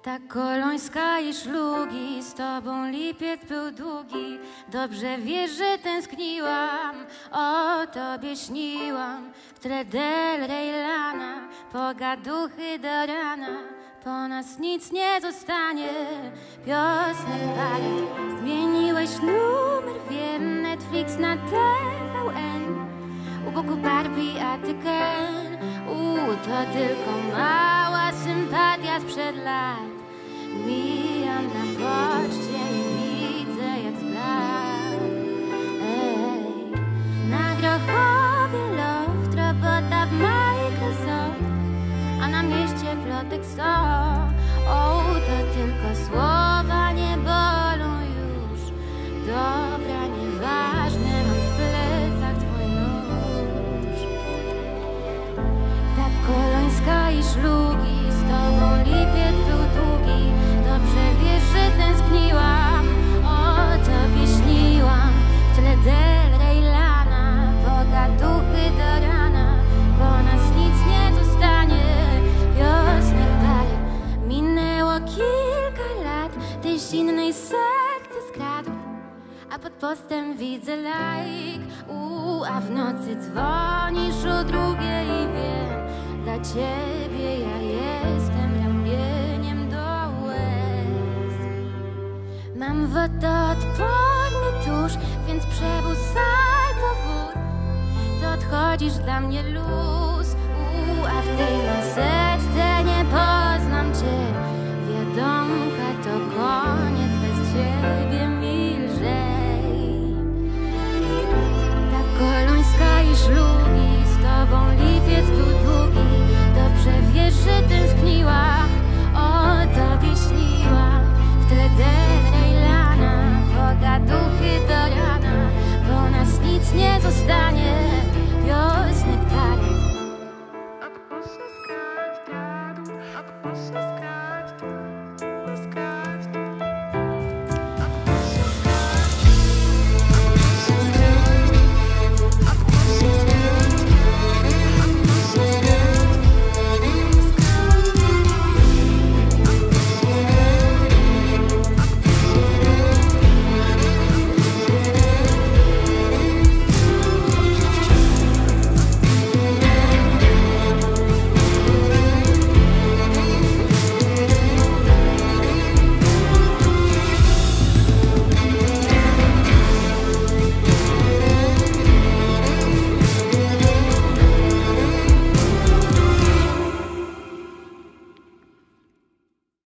Ta kolońska i szlugi, z tobą lipiec był długi. Dobrze wiesz, że tęskniłam, o tobie śniłam. W tle del rey lana, pogaduchy do rana. Po nas nic nie zostanie, piosenek parę. Zmieniłeś numer, wiem, Netflix na TVN. U boku Barbie, a ty Ken. To tylko mała sympatia sprzed lat. Mijam na poczcie i widzę jak zbladł. Na Grochowie loft, robota w Microsoft, a na mieście plotek są. To tylko słowa nie bolą już. Dobra, nieważne, mam w plecach twój nóż. Ta kolońska i szlugi, z tobą lipiec był długi. Dobrze wiesz, że tęskniłam, o tobie śniłam. W tle del rey lana, pogaduchy do rana. Po nas nic nie zostanie, piosenek parę. Minęło kilka lat, tyś innej sekty skradł. A pod postem widzę like, a w nocy dzwonisz o drugiej i wiem, dla ciebie ja jestem ramieniem do łez. Mam wodoodporny tusz, więc przebusaj powód. To odchodzisz dla mnie luz, a w tej maseczce nie poznam cię. Wiadomka to koniec, bez ciebie mi lżej. Ta kolońska i szlugi, z tobą lipiec był długi. Dobrze wiesz, że tęskniłam, o tobie śniłam. W tle del rey lana, pogaduchy do rana. Po nas nic nie zostanie, piosenek parę.